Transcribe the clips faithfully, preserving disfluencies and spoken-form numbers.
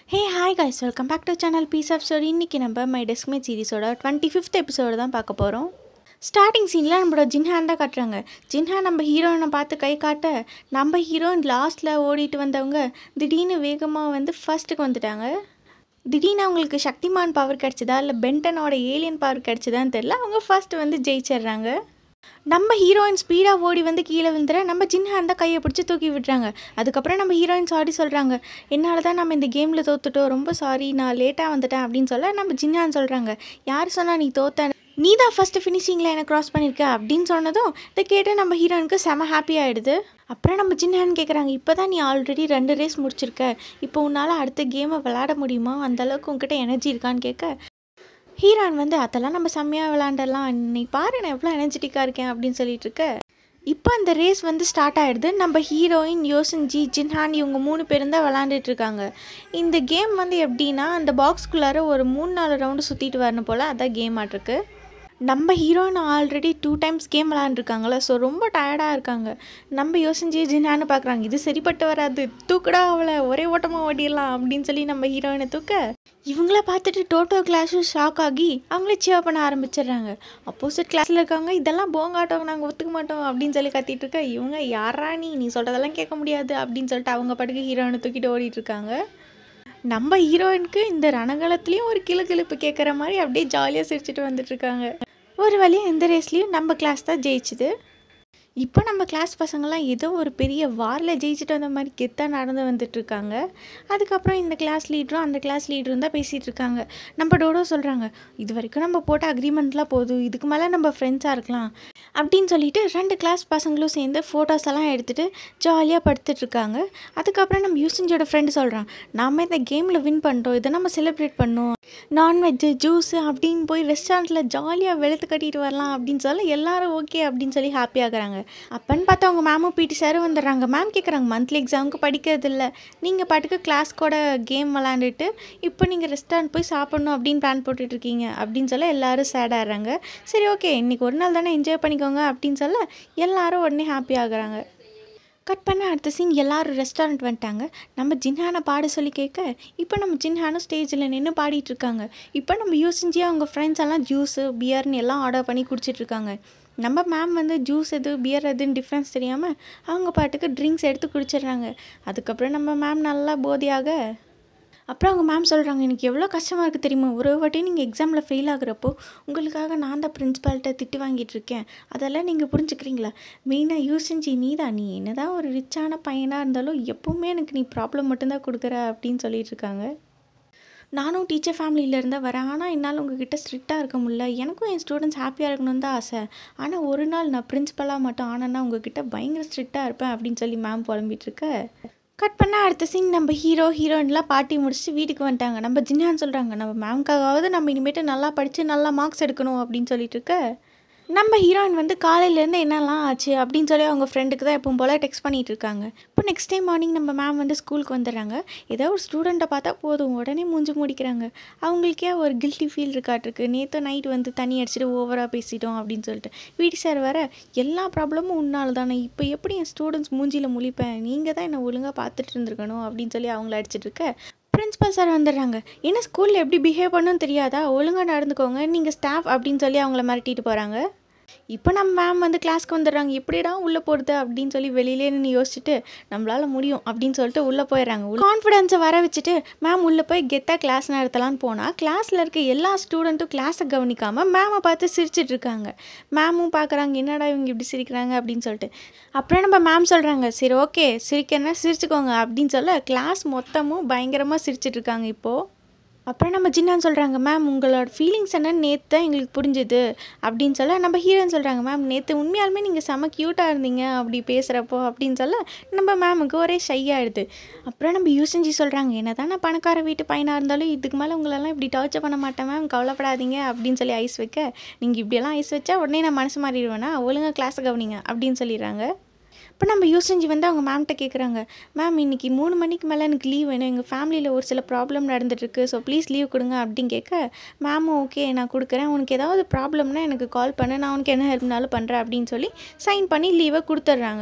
Hey, hi guys, welcome back to channel Piece of Story. இன்னைக்கு நம்ம My Deskmate சீரிஸோட twenty fifth episode தான் பார்க்க போகிறோம். ஸ்டார்டிங் சீனில் நம்மளோட ஜின்ஹான் தான் காட்டுறாங்க. ஜின்ஹான் நம்ம ஹீரோயினை பார்த்து கை காட்ட நம்ம ஹீரோயின் லாஸ்ட்டில் ஓடிட்டு வந்தவங்க திடீர்னு வேகமாக வந்து ஃபர்ஸ்ட்டுக்கு வந்துட்டாங்க. திடீர்னு அவங்களுக்கு சக்திமான் பவர் கிடச்சிதா இல்லை பென்டனோட ஏலியன் பவர் கிடச்சிதான்னு தெரில, அவங்க ஃபர்ஸ்ட் வந்து ஜெயிச்சிடுறாங்க. நம்ம ஹீரோயின் ஸ்பீடாக ஓடி வந்து கீழே விழுந்துற நம்ம ஜின்ஹான் தான் கையை பிடிச்சி தூக்கி விட்டுறாங்க. அதுக்கப்புறம் நம்ம ஹீரோயின் சாரி சொல்கிறாங்க. என்னால் தான் நம்ம இந்த கேமில் தோத்துட்டோம், ரொம்ப சாரி, நான் லேட்டாக வந்துட்டேன் அப்படின்னு சொல்ல நம்ம ஜின்ஹான் சொல்கிறாங்க, யார் சொன்னால் நீ தோத்த, நீ தான் ஃபஸ்ட்டு ஃபினிஷிங்கில் எனக்கு க்ராஸ் பண்ணியிருக்க அப்படின்னு சொன்னதும் இதை கேட்டு நம்ம ஹீரோயினுக்கு செம ஹாப்பி ஆகிடுது. அப்புறம் நம்ம ஜின்ஹான் கேட்குறாங்க, இப்போ தான் நீ ஆல்ரெடி ரெண்டு ரேஸ் முடிச்சிருக்க, இப்போ உன்னால் அடுத்த கேமை விளையாட முடியுமா, அந்தளவுக்கு உங்ககிட்ட எனர்ஜி இருக்கான்னு கேட்க ஹீரோயின் வந்து அதெல்லாம் நம்ம செம்மையாக விளாண்டலாம், நீ பாரு நான் எவ்வளோ எனர்ஜெட்டிக்காக இருக்கேன் அப்படின்னு சொல்லிட்டு இருக்க. இப்போ அந்த ரேஸ் வந்து ஸ்டார்ட் ஆகிடுது. நம்ம ஹீரோயின், யோசன்ஜி, ஜின்ஹான் இவங்க மூணு பேரும் தான் விளாண்டுட்டு இருக்காங்க. இந்த கேம் வந்து எப்படின்னா அந்த பாக்ஸ்குள்ளார ஒரு மூணு நாலு ரவுண்டு சுற்றிட்டு வரணும் போல், அதான் கேம் ஆட்டிருக்கு. நம்ம heroine already two times game விளாண்டுருக்காங்களே, ஸோ ரொம்ப டயர்டாக இருக்காங்க. நம்ம யோசிச்சு ஜின்ஹான்னு பார்க்குறாங்க, இது சரிப்பட்டு வராது, தூக்கடா அவளை, ஒரே ஓட்டமாக ஓடிடலாம் அப்படின்னு சொல்லி நம்ம ஹீரோயினை தூக்க இவங்கள பார்த்துட்டு டோட்டோ கிளாஸும் ஷாக் ஆகி அவங்களே சேவ் பண்ண ஆரம்பிச்சிடுறாங்க. அப்போசிட் கிளாஸில் இருக்காங்க, இதெல்லாம் போங்காட்டோம், நாங்கள் ஒத்துக்க மாட்டோம் அப்படின்னு சொல்லி கத்திட்டு இருக்க இவங்க, யாரா நீ நீ சொல்கிறதெல்லாம் கேட்க முடியாது அப்படின்னு சொல்லிட்டு அவங்க பாட்டுக்கு ஹீரோயினை தூக்கிட்டு ஓடிட்டு இருக்காங்க. நம்ம ஹீரோயினுக்கு இந்த ரணகலத்துலேயும் ஒரு கிளு கிளுப்பு கேட்குற மாதிரி அப்படியே ஜாலியாக சிரிச்சுட்டு வந்துட்டுருக்காங்க. ஒரு வழியாக எந்த ரேஸ்லேயும் நம்ம கிளாஸ் தான் ஜெயிச்சுது. இப்போ நம்ம கிளாஸ் பசங்கள்லாம் ஏதோ ஒரு பெரிய வாரில் ஜெயிச்சுட்டு வந்த மாதிரி கெத்தாக நடந்து வந்துட்டுருக்காங்க. அதுக்கப்புறம் இந்த கிளாஸ் லீடரும் அந்த கிளாஸ் லீடரும் தான் பேசிகிட்டு இருக்காங்க. நம்ம டோடோ சொல்கிறாங்க, இது வரைக்கும் நம்ம போட்ட அக்ரிமெண்ட்லாம் போதும், இதுக்கு மேலே நம்ம ஃப்ரெண்ட்ஸாக இருக்கலாம் அப்படின்னு சொல்லிட்டு ரெண்டு கிளாஸ் பசங்களும் சேர்ந்து ஃபோட்டோஸ் எல்லாம் எடுத்துகிட்டு ஜாலியாக படுத்துட்ருக்காங்க. அதுக்கப்புறம் நம்ம யூசன்ஜோட ஃப்ரெண்டு சொல்கிறான், நாம் இந்த கேமில் வின் பண்ணிட்டோம், இதை நம்ம செலிப்ரேட் பண்ணோம், நான்வெஜ்ஜு ஜூஸு அப்படின்னு போய் ரெஸ்டாரண்ட்டில் ஜாலியாக வெளுத்து கட்டிட்டு வரலாம் அப்படின்னு சொல்ல எல்லாரும் ஓகே அப்படின்னு சொல்லி ஹாப்பியாகிறாங்க. அப்பன்னு பார்த்தா அவங்க மேமும் பிடி சாரும் வந்துடுறாங்க. மேம் கேட்குறாங்க, மந்த்லி எக்ஸாமுக்கு படிக்கிறது இல்லை, நீங்கள் பாட்டுக்கு கிளாஸ் கூட கேம் விளாண்டுட்டு இப்போ நீங்கள் ரெஸ்டாரண்ட் போய் சாப்பிட்ணும் அப்படின்னு பிளான் போட்டுட்ருக்கீங்க அப்படின்னு சொல்ல எல்லோரும் சேடாகிறாங்க. சரி ஓகே, இன்றைக்கி ஒரு நாள் தானே, என்ஜாய் பண்ணிக்கோங்க அப்படின்னு சொல்ல எல்லாரும் உடனே ஹாப்பி ஆகுறாங்க. கட் பண்ண அடுத்த சீன் எல்லோரும் ரெஸ்டாரண்ட் வந்துட்டாங்க. நம்ம ஜின்ஹானை பாட சொல்லி கேட்க இப்போ நம்ம ஜின்ஹானும் ஸ்டேஜில் நின்று பாடிட்டுருக்காங்க. இப்போ நம்ம யூசன்ஜியாக அவங்க ஃப்ரெண்ட்ஸ் எல்லாம் ஜூஸு பியர்னு எல்லாம் ஆர்டர் பண்ணி குடிச்சிட்ருக்காங்க. நம்ம மேம் வந்து ஜூஸ் எது பியர் எதுன்னு டிஃப்ரென்ஸ் தெரியாமல் அவங்க பாட்டுக்கு ட்ரிங்க்ஸ் எடுத்து குடிச்சிடுறாங்க. அதுக்கப்புறம் நம்ம மேம் நல்லா போதையாக அப்புறம் அவங்க மேம் சொல்கிறாங்க, எனக்கு எவ்வளோ கஷ்டமாக இருக்குது தெரியுமா, ஒரு வாட்டி நீங்கள் எக்ஸாமில் ஃபெயில் ஆகுறப்போ உங்களுக்காக நான் தான் பிரின்ஸிபால்கிட்ட திட்டு வாங்கிட்டு இருக்கேன், அதெல்லாம் நீங்கள் புரிஞ்சுக்கிறீங்களா, மெயினாக யூசன்ஜி நீ தான், நீ என்ன தான் ஒரு ரிச்சான பையனாக இருந்தாலும் எப்போவுமே எனக்கு நீ ப்ராப்ளம் மட்டும்தான் கொடுக்குற அப்படின்னு சொல்லிட்டு இருக்காங்க. நானும் டீச்சர் ஃபேமிலியிலேருந்து வரேன், ஆனால் என்னால் உங்ககிட்ட ஸ்ட்ரிக்டாக இருக்க முடியல, எனக்கும் என் ஸ்டூடெண்ட்ஸ் ஹாப்பியாக இருக்கணும்னு தான் ஆசை, ஆனால் ஒரு நாள் நான் பிரின்ஸிபலாக மட்டும் ஆனேன்னா உங்ககிட்ட பயங்கர ஸ்ட்ரிக்டாக இருப்பேன் அப்படின்னு சொல்லி மேம் புலம்பிகிட்ருக்க. கட் பண்ணால் அடுத்த சீன் நம்ம ஹீரோ ஹீரோயின்லாம் பார்ட்டி முடிச்சுட்டு வீட்டுக்கு வந்துட்டாங்க. நம்ம ஜின்ஹான் சொல்கிறாங்க, நம்ம மேம்காவது நம்ம இனிமேட்டு நல்லா படித்து நல்லா மார்க்ஸ் எடுக்கணும் அப்படின்னு சொல்லிட்டு இருக்க நம்ம ஹீரோயின் வந்து காலையிலேருந்து என்னெல்லாம் ஆச்சு அப்படின்னு சொல்லி அவங்க ஃப்ரெண்டுக்கு தான் எப்பவும் போல் டெக்ஸ்ட் பண்ணிகிட்டு இருக்காங்க. இப்போ நெக்ஸ்ட் டைம் மார்னிங் நம்ம மேம் வந்து ஸ்கூலுக்கு வந்துடுறாங்க. ஏதோ ஒரு ஸ்டூடெண்ட்டை பார்த்தா போதும் உடனே மூஞ்சி முடிக்கிறாங்க. அவங்களுக்கே ஒரு கில்ட்டி ஃபீல் இருக்காட்டிருக்கு, நேற்று நைட் வந்து தண்ணி அடிச்சுட்டு ஓவராக பேசிட்டோம் அப்படின்னு சொல்லிட்டு. வீட்டு சார் வர எல்லா ப்ராப்ளமும் உன்னால் தானே, இப்போ எப்படி என் ஸ்டூடெண்ட்ஸ் மூஞ்சியில் முழிப்பேன், நீங்கள் தான் என்னை ஒழுங்காக பார்த்துட்டு இருந்திருக்கணும் அப்படின்னு சொல்லி அவங்கள அடிச்சிட்டு இருக்க பிரின்ஸிபல் சார் வந்துடுறாங்க. ஏன்னா ஸ்கூலில் எப்படி பிஹேவ் பண்ணணும்னு தெரியாதா, ஒழுங்காக நடந்துக்கோங்க, நீங்கள் ஸ்டாஃப் அப்படின்னு சொல்லி அவங்கள மிரட்டிட்டு போகிறாங்க. இப்போ நம்ம மேம் வந்து கிளாஸ்க்கு வந்துடுறாங்க. எப்படிடா உள்ளே போகிறது அப்படின்னு சொல்லி வெளியிலே நின்று யோசிச்சுட்டு நம்மளால் முடியும் அப்படின்னு சொல்லிட்டு உள்ளே போயிடுறாங்க. கான்ஃபிடென்ஸை வர வச்சுட்டு மேம் உள்ளே போய் கெத்தாக கிளாஸ் நடத்தலான்னு போனால் கிளாஸில் இருக்க எல்லா ஸ்டூடெண்ட்டும் கிளாஸை கவனிக்காமல் மேமை பார்த்து சிரிச்சிட்டு இருக்காங்க. மேமும் பார்க்குறாங்க, என்னடா இவங்க இப்படி சிரிக்கிறாங்க அப்படின்னு சொல்லிட்டு. அப்புறம் நம்ம மேம் சொல்கிறாங்க, சரி ஓகே சிரிக்கன்னா சிரிச்சுக்கோங்க அப்படின்னு சொல்ல கிளாஸ் மொத்தமும் பயங்கரமாக சிரிச்சிட்டு இருக்காங்க இப்போது. அப்புறம் நம்ம ஜின்னான்னு சொல்கிறாங்க, மேம் உங்களோட ஃபீலிங்ஸ் என்னன்னு நேற்று தான் எங்களுக்கு புரிஞ்சுது அப்படின்னு சொல்ல நம்ம ஹீரோன்னு சொல்கிறாங்க, மேம் நேற்று உண்மையாலுமே நீங்கள் செம்ம க்யூட்டாக இருந்தீங்க அப்படி பேசுகிறப்போ அப்படின்னு சொல்ல நம்ம மேமுக்கு ஒரே ஷை ஆகிடுது. அப்புறம் நம்ம யூசன்ஜி சொல்கிறாங்க, என்ன தான் நான் பணக்கார வீட்டு பையனாக இருந்தாலும் இதுக்கு மேலே உங்களெல்லாம் இப்படி டார்ச்சர் பண்ண மாட்டேன் மேம், கவலைப்படாதீங்க அப்படின்னு சொல்லி ஐஸ் வைக்க, நீங்கள் இப்படியெல்லாம் ஐஸ் வச்சா உடனே நான் மனசு மாறிடுவேன்னா ஒழுங்காக கிளாஸை கவனிங்க அப்படின்னு சொல்லிடுறாங்க. இப்போ நம்ம யூசன்ஜி வந்து அவங்க மேம்கிட்ட கேட்குறாங்க, மேம் இன்றைக்கி மூணு மணிக்கு மேலே எனக்கு லீவ் வேணும், எங்கள் ஃபேமிலியில் ஒரு சில ப்ராப்ளம் நடந்துட்டுருக்கு, ஸோ ப்ளீஸ் லீவ் கொடுங்க அப்படின்னு கேட்க மேமும் ஓகே நான் கொடுக்குறேன், உனக்கு ஏதாவது ப்ராப்ளம்னா எனக்கு கால் பண்ணு, நான் உனக்கு என்ன ஹெல்ப்னாலும் பண்ணுறேன் அப்படின்னு சொல்லி சைன் பண்ணி லீவை கொடுத்துட்றாங்க.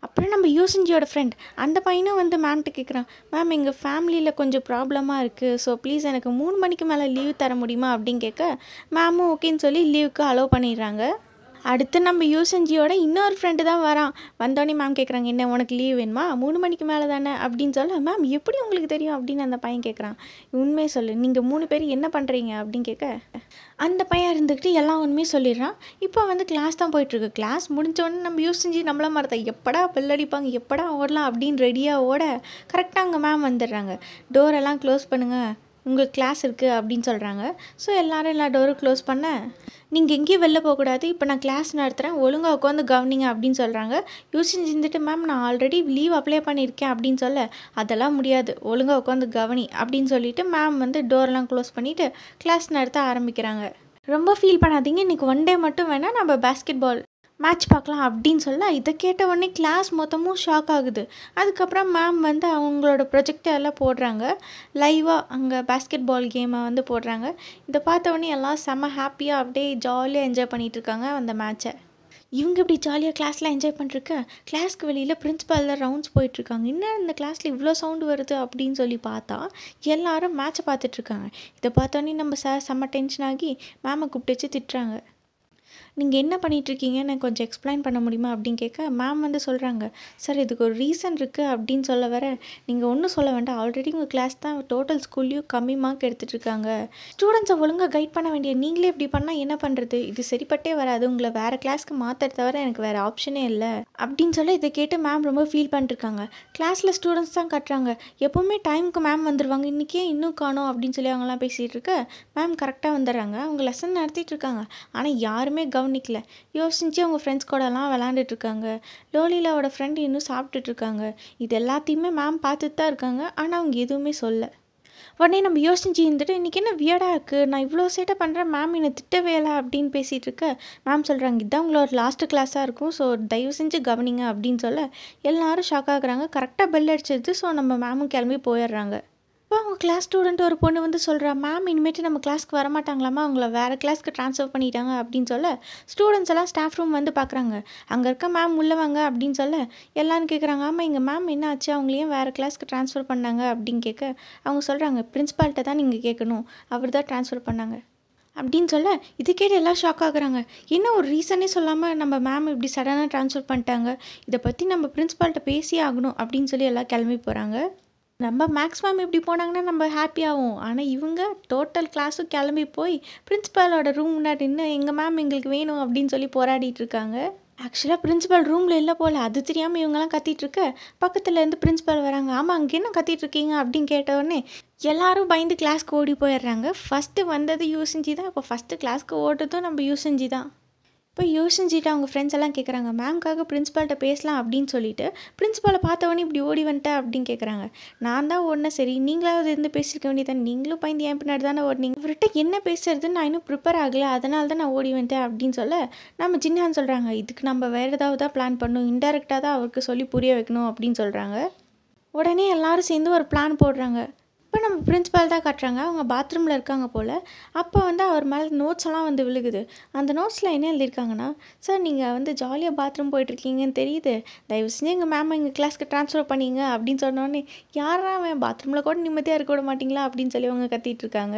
அப்புறம் நம்ம யூசன்ஜியோட ஃப்ரெண்ட் அந்த பையனும் வந்து மேம்கிட்ட கேட்குறான், மேம் எங்கள் ஃபேமிலியில் கொஞ்சம் ப்ராப்ளமாக இருக்குது, ஸோ ப்ளீஸ் எனக்கு மூணு மணிக்கு மேலே லீவ் தர முடியுமா அப்படின்னு கேட்க மேமும் ஓகேன்னு சொல்லி லீவுக்கு அலோவ் பண்ணிடுறாங்க. அடுத்து நம்ம யூசன்ஜியோட இன்னொரு ஃப்ரெண்டு தான் வரான். வந்தோடனே மேம் கேட்குறாங்க, என்ன உனக்கு லீவ் வேணுமா, மூணு மணிக்கு மேலே தானே அப்படின்னு சொல்ல, மேம் எப்படி உங்களுக்கு தெரியும் அப்படின்னு அந்த பையன் கேட்குறான். உண்மையை சொல்லு, நீங்கள் மூணு பேர் என்ன பண்ணுறீங்க அப்படின்னு கேட்க அந்த பையன் இருந்துக்கிட்டு எல்லா உண்மையும் சொல்லிடுறான். இப்போ வந்து கிளாஸ் தான் போயிட்டுருக்கு. கிளாஸ் முடிஞ்சோடனே நம்ம யூசன்ஜி நம்மள மறத்த எப்படா பெல் அடிப்பாங்க, எப்படா ஓடலாம் அப்படின்னு ரெடியாக ஓட கரெக்டாக அங்கே மேம் வந்துடுறாங்க. டோரெல்லாம் க்ளோஸ் பண்ணுங்கள், உங்களுக்கு கிளாஸ் இருக்குது அப்படின்னு சொல்கிறாங்க. ஸோ எல்லோரும் எல்லா டோரும் க்ளோஸ் பண்ண, நீங்கள் எங்கேயும் வெளில போகக்கூடாது, இப்போ நான் கிளாஸ் நடத்துகிறேன், ஒழுங்காக உட்காந்து கவனிங்க அப்படின்னு சொல்கிறாங்க. யூசன் இருந்துட்டு மேம் நான் ஆல்ரெடி லீவ் அப்ளை பண்ணியிருக்கேன் அப்படின்னு சொல்ல, அதெல்லாம் முடியாது, ஒழுங்காக உட்காந்து கவனி அப்படின்னு சொல்லிட்டு மேம் வந்து டோர்லாம் க்ளோஸ் பண்ணிவிட்டு கிளாஸ் நடத்த ஆரம்பிக்கிறாங்க. ரொம்ப ஃபீல் பண்ணாதீங்க, இன்றைக்கி ஒன் டே மட்டும் வேணால் நம்ம பாஸ்கெட் பால் மேட்ச் பார்க்கலாம் அப்படின்னு சொல்ல, இதை கேட்ட உடனே கிளாஸ் மொத்தமும் ஷாக் ஆகுது. அதுக்கப்புறம் மேம் வந்து அவங்களோட ப்ரொஜெக்டர் எல்லாம் போடுறாங்க, லைவாக அங்கே பாஸ்கெட் பால் கேமை வந்து போடுறாங்க. இதை பார்த்த உடனே எல்லாம் செம்ம ஹாப்பியாக அப்படியே ஜாலியாக என்ஜாய் பண்ணிகிட்ருக்காங்க அந்த மேட்சை. இவங்க இப்படி ஜாலியாக கிளாஸில் என்ஜாய் பண்ணிருக்க, கிளாஸ்க்கு வெளியில் பிரின்ஸிபாலில் ரவுண்ட்ஸ் போயிட்டுருக்காங்க. என்ன இந்த கிளாஸில் இவ்வளோ சவுண்டு வருது அப்படின்னு சொல்லி பார்த்தா எல்லாரும் மேட்சை பார்த்துட்ருக்காங்க. இதை பார்த்தோன்னே நம்ம சார் செம்ம டென்ஷன் ஆகி மேமை கூப்பிட்டு வச்சு திட்டுறாங்க. நீங்கள் என்ன பண்ணிகிட்ருக்கீங்க, எனக்கு கொஞ்சம் எக்ஸ்பிளைன் பண்ண முடியுமா அப்படின்னு கேட்க மேம் வந்து சொல்கிறாங்க, சார் இதுக்கு ஒரு ரீசன் இருக்குது அப்படின்னு சொல்ல வர, நீங்கள் ஒன்றும் சொல்ல வேண்டாம், ஆல்ரெடி உங்கள் கிளாஸ் தான் டோட்டல் ஸ்கூல்லையும் கம்மி மார்க் எடுத்துகிட்ருக்காங்க, ஸ்டூடெண்ட்ஸை ஒழுங்காக கைட் பண்ண வேண்டிய நீங்களே இப்படி பண்ணால் என்ன பண்ணுறது, இது சரிப்பட்டே வராது, உங்களை வேறு கிளாஸ்க்கு மாற்ற தவிர எனக்கு வேறு ஆப்ஷனே இல்லை அப்படின்னு சொல்ல, இதை கேட்டு மேம் ரொம்ப ஃபீல் பண்ணிட்டுருக்காங்க. கிளாஸில் ஸ்டூடெண்ட்ஸ் தான் கட்டுறாங்க, எப்போவுமே டைமுக்கு மேம் வந்துடுவாங்க, இன்றைக்கே இன்னும் காணோம் அப்படின்னு சொல்லி அவங்களாம் பேசிகிட்டு இருக்க மேம் கரெக்டாக வந்துடுறாங்க. அவங்க லெசன் நடத்திட்டு இருக்காங்க, ஆனால் யாருமே கவனிக்கல. யோசிச்சு அவங்க ஃப்ரெண்ட்ஸ் கூடலாம் விளாண்டுட்ருக்காங்க. லோலிலாவோட ஃப்ரெண்ட் இன்னும் சாப்பிட்டுட்ருக்காங்க. இது எல்லாத்தையுமே மேம் பார்த்துட்டு தான் இருக்காங்க, ஆனால் அவங்க எதுவுமே சொல்ல. உடனே நம்ம யோசிச்சு இருந்துட்டு, இன்றைக்கி என்ன வியர்டாக இருக்குது, நான் இவ்வளோ சேட்டை பண்ணுறேன், மேம் என்னை திட்டவே இல்லை அப்படின்னு பேசிகிட்டு இருக்க மேம் சொல்கிறாங்க, இதுதான் உங்களோட லாஸ்ட்டு கிளாஸாக இருக்கும், ஸோ தயவு செஞ்சு கவனிங்க அப்படின்னு சொல்ல எல்லாரும் ஷாக் ஆகுறாங்க. கரெக்டாக பெல் அடிச்சிடுது. ஸோ நம்ம மேமும் கிளம்பி போயிடுறாங்க. இப்போ அவங்க கிளாஸ் ஸ்டூடெண்ட் ஒரு பொண்ணு வந்து சொல்கிறா, மேம் இனிமேட்டு நம்ம கிளாஸ்க்கு வரமாட்டாங்களாமா, அவங்கள வேறு கிளாஸ்க்கு ட்ரான்ஸ்ஃபர் பண்ணிட்டாங்க அப்படின்னு சொல்ல ஸ்டூடெண்ட்ஸ் எல்லாம் ஸ்டாஃப் ரூம் வந்து பார்க்குறாங்க. அங்கே இருக்க மேம் உள்ளே வாங்க அப்படின்னு சொல்ல எல்லாரும் கேட்குறாங்க, ஆமாம் எங்கள் மேம் என்ன ஆச்சு, அவங்களையும் வேறு கிளாஸ்க்கு ட்ரான்ஸ்ஃபர் பண்ணாங்க அப்படின்னு கேட்க அவங்க சொல்கிறாங்க, பிரின்ஸ்பால்கிட்ட தான் நீங்கள் கேட்கணும், அவர் தான் ட்ரான்ஸ்ஃபர் பண்ணாங்க அப்படின்னு சொல்ல, இது கேட்டு எல்லாம் ஷாக் ஆகுறாங்க. என்ன ஒரு ரீசனே சொல்லாமல் நம்ம மேம் இப்படி சடனாக ட்ரான்ஸ்ஃபர் பண்ணிட்டாங்க, இதை பற்றி நம்ம பிரின்ஸ்பால்கிட்ட பேசியே ஆகணும் அப்படின்னு சொல்லி எல்லாம் கிளம்பி போகிறாங்க. நம்ம மேக்ஸிமம் இப்படி போனாங்கன்னா நம்ம ஹாப்பியாகும், ஆனால் இவங்க டோட்டல் கிளாஸும் கிளம்பி போய் பிரின்ஸிபாலோட ரூம் முன்னாடி நின்று எங்கள் மேம் எங்களுக்கு வேணும் அப்படின்னு சொல்லி போராடிட்டு இருக்காங்க. ஆக்சுவலாக பிரின்ஸிபால் ரூமில் இல்லை போல், அது தெரியாமல் இவங்கெல்லாம் கத்திட்டு இருக்க பக்கத்தில் இருந்து பிரின்ஸிபால் வராங்க. ஆமாம் அங்கே என்ன கத்திட்டு இருக்கீங்க அப்படின்னு கேட்டவுடனே எல்லாரும் பயந்து கிளாஸ்க்கு ஓடி போயிடுறாங்க. ஃபஸ்ட்டு வந்தது யூசன்ஜி தான், இப்போ ஃபஸ்ட்டு கிளாஸ்க்கு ஓடுறதும் நம்ம யூசன்ஜி தான். இப்போ யூசன்ஜிட்ட அவங்க ஃப்ரெண்ட்ஸ் எல்லாம் கேட்குறாங்க, மேம்காக பிரின்ஸிபால்கிட்ட பேசலாம் அப்படின்னு சொல்லிட்டு பிரின்ஸிபாலை பார்த்தவொடனே இப்படி ஓடி வந்துட்டேன் அப்படின்னு கேட்குறாங்க. நான் தான் ஓடினேன், சரி நீங்களாவது இருந்து பேசியிருக்க வேண்டியதான், நீங்களும் பயந்து என் பின்னாடி தானே ஓடினீங்க, அவர்கிட்ட என்ன பேசுறதுன்னு நான் இன்னும் ப்ரிப்பேர் ஆகலை, அதனால தான் நான் ஓடி வந்துட்டேன் அப்படின்னு சொல்ல நம்ம ஜின்னான்னு சொல்கிறாங்க, இதுக்கு நம்ம வேறு ஏதாவது தான் பிளான் பண்ணணும், இன்டெரக்டாக தான் அவருக்கு சொல்லி புரிய வைக்கணும் அப்படின்னு சொல்கிறாங்க. உடனே எல்லாரும் சேர்ந்து ஒரு பிளான் போடுறாங்க. இப்போ நம்ம பிரின்ஸிபால் தான் காட்டுறாங்க, அவங்க பாத்ரூமில் இருக்காங்க போல். அப்போ வந்து அவர் மேலே நோட்ஸ் எல்லாம் வந்து விழுகுது. அந்த நோட்ஸில் என்ன எழுதியிருக்காங்கன்னா, சார் நீங்கள் வந்து ஜாலியாக பாத்ரூம் போயிட்டுருக்கீங்கன்னு தெரியுது, தயவு செஞ்சு எங்கள் மேம் எங்கள் கிளாஸ்க்கு ட்ரான்ஸ்ஃபர் பண்ணிங்க அப்படின்னு சொன்னோடனே யாரா அவன் பாத்ரூமில் கூட நிம்மதியாக இருக்க விட மாட்டிங்களா அப்படின்னு சொல்லி அவங்க கத்திட்டு இருக்காங்க.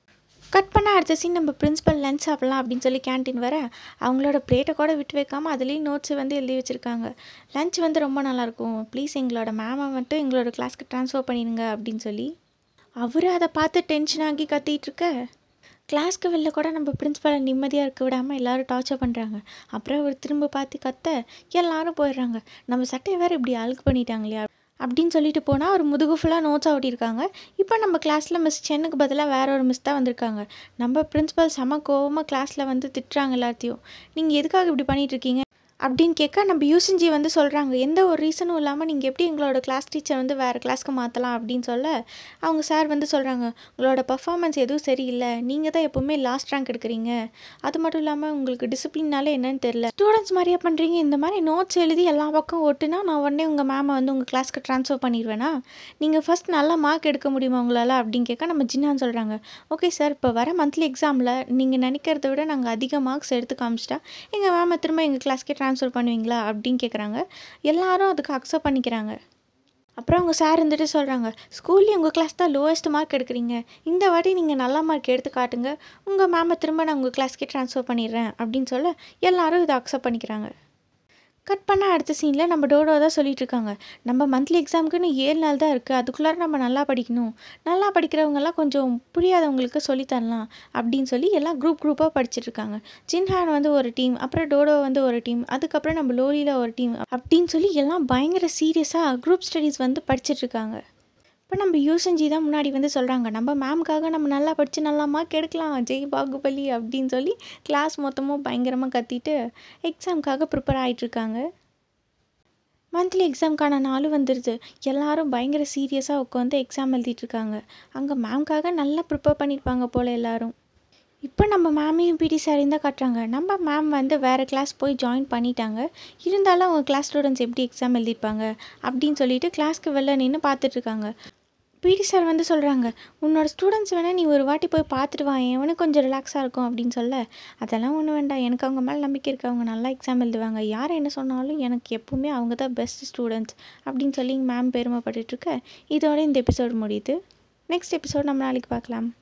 கட் பண்ண அடுத்த சீன் நம்ம பிரின்ஸிபல் லஞ்ச் சாப்பிட்லாம் அப்படின்னு சொல்லி கேன்டீன் வர அவங்களோட பிளேட்டை கூட விட்டு வைக்காமல் அதுலேயும் நோட்ஸ் வந்து எழுதி வச்சுருக்காங்க. லஞ்ச் வந்து ரொம்ப நல்லாயிருக்கும், ப்ளீஸ் எங்களோட மேமை மட்டும் எங்களோட கிளாஸ்க்கு ட்ரான்ஸ்ஃபர் பண்ணிடுங்க அப்படின்னு சொல்லி அவர் அதை பார்த்து டென்ஷன் ஆகி கத்திகிட்ருக்க கிளாஸ்க்கு வெளில கூட நம்ம பிரின்ஸிபலை நிம்மதியாக இருக்க விடாமல் எல்லோரும் டார்ச்சர் பண்ணுறாங்க. அப்புறம் அவர் திரும்ப பார்த்து கத்த எல்லாரும் போயிடுறாங்க. நம்ம சட்டையை வேறு இப்படி அழுக்கு பண்ணிட்டாங்க இல்லையா அப்படின்னு சொல்லிட்டு போனால் அவர் முதுகு ஃபுல்லாக நோட்ஸ் ஓட்டியிருக்காங்க. இப்போ நம்ம கிளாஸில் மிஸ் சென்னுக்கு பதிலாக வேற ஒரு மிஸ் தான் வந்திருக்காங்க. நம்ம பிரின்ஸிபல் செம கோவமாக கிளாஸில் வந்து திட்டுறாங்க எல்லாத்தையும். நீங்கள் எதுக்காக இப்படி பண்ணிகிட்ருக்கீங்க அப்படின்னு கேட்க நம்ம யூசன்ஜி வந்து சொல்கிறாங்க, எந்த ஒரு ரீசனும் இல்லாமல் நீங்கள் எப்படி எங்களோட கிளாஸ் டீச்சர் வந்து வேறு கிளாஸ்க்கு மாற்றலாம் அப்படின்னு சொல்ல அவங்க சார் வந்து சொல்கிறாங்க, உங்களோட பர்ஃபார்மன்ஸ் எதுவும் சரியில்லை, நீங்கள் தான் எப்போவுமே லாஸ்ட் ரேங்க் எடுக்கிறீங்க, அது மட்டும் இல்லாமல் உங்களுக்கு டிசிப்ளின்னால என்னன்னு தெரில, ஸ்டூடெண்ட்ஸ் மாதிரியே பண்ணுறீங்க, இந்த மாதிரி நோட்ஸ் எழுதி எல்லா பக்கம் ஓட்டுனா நான் உடனே உங்கள் மேமை வந்து உங்கள் கிளாஸ்க்கு ட்ரான்ஸ்ஃபர் பண்ணிடுவேனா, நீங்கள் ஃபஸ்ட் நல்லா மார்க் எடுக்க முடியுமா உங்களால் அப்படின்னு கேட்க நம்ம ஜின்னான்னு சொல்கிறாங்க, ஓகே சார் இப்போ வர மந்த்லி எக்ஸாமில் நீங்கள் நினைக்கிறத விட நாங்கள் அதிக மார்க்ஸ் எடுத்து காமிச்சிட்டா எங்கள் மேமை திரும்ப எங்கள் கிளாஸ்க்கே ட்ரான்ஸ்ஃபர் பண்ணுவீங்களா அப்படின்னு கேட்குறாங்க. எல்லாரும் அதுக்கு அக்செப்ட் பண்ணிக்கிறாங்க. அப்புறம் அவங்க சார் இருந்துட்டு சொல்கிறாங்க, ஸ்கூல்லேயே உங்கள் கிளாஸ் தான் லோவஸ்ட் மார்க் எடுக்கிறீங்க, இந்த வாட்டி நீங்கள் நல்ல மார்க் எடுத்து காட்டுங்க, உங்கள் மேமை திரும்ப நான் உங்கள் கிளாஸ்க்கே ட்ரான்ஸ்ஃபர் பண்ணிடுறேன் அப்படின்னு சொல்ல எல்லாரும் இதை அக்செப்ட் பண்ணிக்கிறாங்க. கட் பண்ண அடுத்த சீனில் நம்ம டோடோ தான் சொல்லிட்டு இருக்காங்க, நம்ம மந்த்லி எக்ஸாமுக்குன்னு ஏழு நாள் தான் இருக்குது, அதுக்குள்ளார நம்ம நல்லா படிக்கணும், நல்லா படிக்கிறவங்கெல்லாம் கொஞ்சம் புரியாதவங்களுக்கு சொல்லித்தரலாம் அப்படின்னு சொல்லி எல்லாம் குரூப் குரூப்பாக படிச்சுட்ருக்காங்க. ஜின்ஹான் வந்து ஒரு டீம், அப்புறம் டோடோ வந்து ஒரு டீம், அதுக்கப்புறம் நம்ம லோலியில் ஒரு டீம் அப்படின்னு சொல்லி எல்லாம் பயங்கர சீரியஸாக குரூப் ஸ்டடீஸ் வந்து படிச்சுட்ருக்காங்க. இப்போ நம்ம யூசன்ஜி தான் முன்னாடி வந்து சொல்கிறாங்க, நம்ம மேம்காக நம்ம நல்லா படித்து நல்லா மார்க் எடுக்கலாம், ஜெய் பாகுபலி அப்படின்னு சொல்லி கிளாஸ் மொத்தமும் பயங்கரமாக கத்திட்டு எக்ஸாமுக்காக ப்ரிப்பேர் ஆகிட்டுருக்காங்க. மந்த்லி எக்ஸாமுக்கான நாளும் வந்துடுது. எல்லாரும் பயங்கர சீரியஸாக உட்காந்து எக்ஸாம் எழுதிட்டுருக்காங்க. அங்கே மேம்காக நல்லா ப்ரிப்பேர் பண்ணியிருப்பாங்க போல் எல்லோரும். இப்போ நம்ம மேமையும் பிடி சாரையும் தான் காட்டுறாங்க. நம்ம மேம் வந்து வேறு கிளாஸ் போய் ஜாயின் பண்ணிட்டாங்க, இருந்தாலும் அவங்க கிளாஸ் ஸ்டூடெண்ட்ஸ் எப்படி எக்ஸாம் எழுதியிருப்பாங்க அப்படின்னு சொல்லிட்டு கிளாஸ்க்கு வெளில நின்று பார்த்துட்ருக்காங்க. பிடி சார் வந்து சொல்கிறாங்க, உன்னோட ஸ்டூடெண்ட்ஸ் வேணால் நீ ஒரு வாட்டி போய் பார்த்துட்டு வா, எவனுக்கு கொஞ்சம் ரிலாக்ஸாக இருக்கும் அப்படின்னு சொல்ல, அதெல்லாம் ஒன்றும் வேண்டாம், எனக்கு அவங்க மேலே நம்பிக்கை இருக்குது, அவங்க நல்லா எக்ஸாம் எழுதுவாங்க, யார் என்ன சொன்னாலும் எனக்கு எப்போவுமே அவங்க தான் பெஸ்ட் ஸ்டூடெண்ட்ஸ் அப்படின்னு சொல்லி மேம் பெருமைப்பட்டுட்ருக்க. இதோட இந்த எபிசோடு முடியுது. நெக்ஸ்ட் எபிசோட் நம்ம நாளைக்கு பார்க்கலாம்.